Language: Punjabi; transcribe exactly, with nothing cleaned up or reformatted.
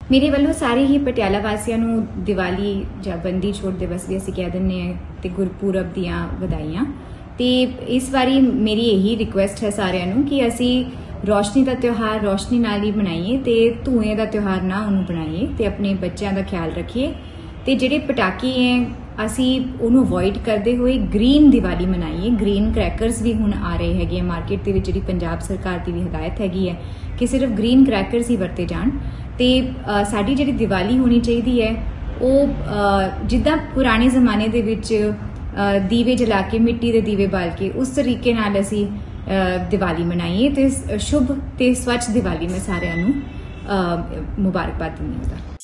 मेरे वालों सारे ही पटियाला वासियों ਨੂੰ ਦੀਵਾਲੀ ਜਾਂ ਬੰਦੀ ਛੋੜ ਦਿਵਸ ਵੀ ਅਸੀਂ ਕਹਿ ਦਿੰਦੇ ਹਾਂ ਤੇ ਗੁਰਪੁਰਬ ਦੀਆਂ ਵਧਾਈਆਂ। ਤੇ ਇਸ ਵਾਰੀ ਮੇਰੀ ਇਹੀ ਰਿਕੁਐਸਟ ਹੈ ਸਾਰਿਆਂ ਨੂੰ ਕਿ ਅਸੀਂ ਰੋਸ਼ਨੀ ਦਾ ਤਿਉਹਾਰ ਰੋਸ਼ਨੀ ਨਾਲ ਹੀ ਮਨਾਈਏ ਤੇ ਧੂਏ ਦਾ ਤਿਉਹਾਰ ਨਾ ਉਹਨੂੰ ਬਣਾਈਏ ਤੇ ਆਪਣੇ ਬੱਚਿਆਂ ਦਾ ਖਿਆਲ ਰੱਖੀਏ ਤੇ ਜਿਹੜੇ ਪਟਾਕੇ ਹੈ ਅਸੀਂ ਉਹਨੂੰ ਅਵੋਇਡ ਕਰਦੇ ਹੋਏ ਗ੍ਰੀਨ ਦੀਵਾਲੀ ਮਨਾਈਏ। ਗ੍ਰੀਨ ਕ੍ਰੈਕਰਸ ਵੀ ਹੁਣ ਆ ਰਹੇ ਹੈਗੇ ਮਾਰਕੀਟ ਦੇ ਵਿੱਚ, ਜਿਹੜੀ ਪੰਜਾਬ ਸਰਕਾਰ ਦੀ ਵੀ ਹਦਾਇਤ ਹੈਗੀ ਹੈ ਕਿ ਸਿਰਫ ਗ੍ਰੀਨ ਕ੍ਰੈਕਰਸ ਹੀ ਵਰਤੇ ਜਾਣ। ਤੇ ਸਾਡੀ ਜਿਹੜੀ ਦੀਵਾਲੀ ਹੋਣੀ ਚਾਹੀਦੀ ਹੈ ਉਹ ਜਿੱਦਾਂ ਪੁਰਾਣੇ ਜ਼ਮਾਨੇ ਦੇ ਵਿੱਚ ਦੀਵੇ ਜਲਾ ਕੇ ਮਿੱਟੀ ਦੇ ਦੀਵੇ ਬਾਲ ਕੇ ਉਸ ਤਰੀਕੇ ਨਾਲ ਅਸੀਂ ਦੀਵਾਲੀ ਮਨਾਈਏ ਤੇ ਸ਼ੁਭ ਤੇ ਸਵੱਛ ਦੀਵਾਲੀ ਮੈਂ ਸਾਰਿਆਂ ਨੂੰ ਮੁਬਾਰਕਬਾਦ ਦਿੰਦੀ ਹਾਂ।